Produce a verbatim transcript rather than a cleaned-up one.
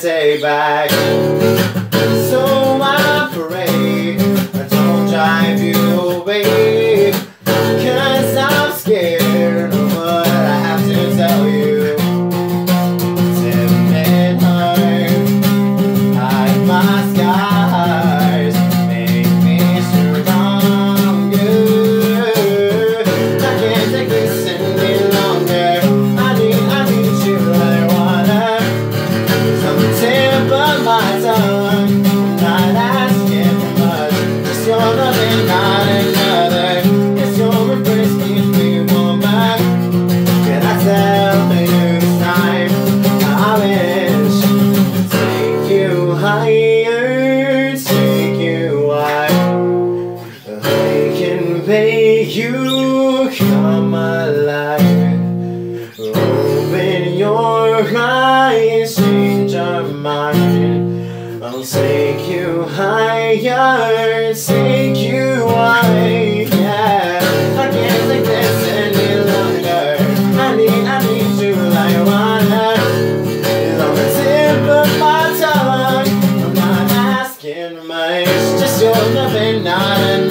take back. So I pray I don't drive you away, 'cause I'm scared of what I have to tell you. Timid heart, hide my scars, make me stronger. I can't take this any longer. I need, I need you like water. So tip of my tongue, I'm not asking for much. Just your love and not another. It's your embrace keeps me warm back. Can I tell you this time? I wish to take you higher, take you higher. I can make you come alive. Open your eyes, change your mind. I'll take you higher, take you higher. I can't take this any longer. I need, I need you like water. It's on the tip of my tongue. I'm not asking much, just your love and not enough.